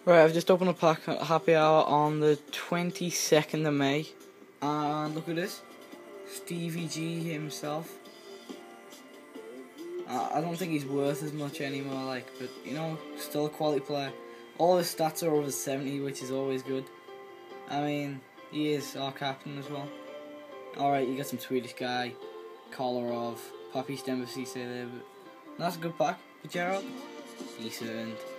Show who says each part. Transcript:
Speaker 1: Right, I've just opened a pack happy hour on the 22nd of May. And look at this. Stevie G himself. I don't think he's worth as much anymore, like, but you know, still a quality player. All his stats are over 70, which is always good. I mean, he is our captain as well. Alright, you got some Swedish guy, Kolarov, Papi Stemba Cisse there, but that's a good pack for Gerrard. Decent.